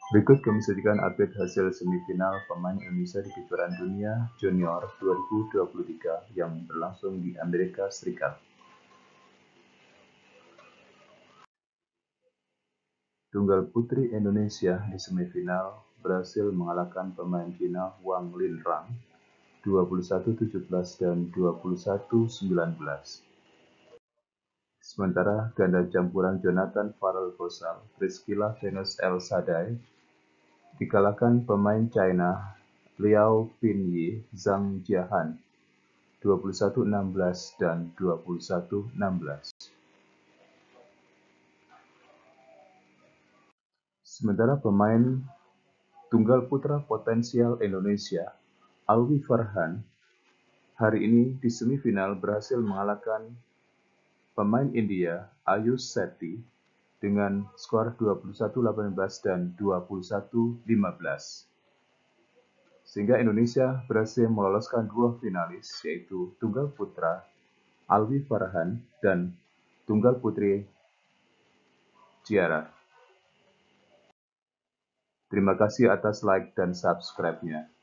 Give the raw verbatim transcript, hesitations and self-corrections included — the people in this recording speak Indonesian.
Berikut kami sajikan update hasil semifinal pemain Indonesia di Kejuaraan Dunia Junior dua ribu dua puluh tiga yang berlangsung di Amerika Serikat. Tunggal putri Indonesia di semifinal berhasil mengalahkan pemain Cina Wang Linrang dua puluh satu tujuh belas dan dua puluh satu sembilan belas. Sementara ganda campuran Jonathan Farrell Bosal, Priscilla Venus El Sadai dikalahkan pemain China Liao Pinyi Zhang Jiahan dua puluh satu enam belas dan dua puluh satu enam belas. Sementara pemain tunggal putra potensial Indonesia, Alwi Farhan, hari ini di semifinal berhasil mengalahkan pemain India, Ayush Shetty, dengan skor dua puluh satu delapan belas dan dua puluh satu lima belas. Sehingga Indonesia berhasil meloloskan dua finalis, yaitu tunggal putra Alwi Farhan dan tunggal putri Ciara. Terima kasih atas like dan subscribe-nya.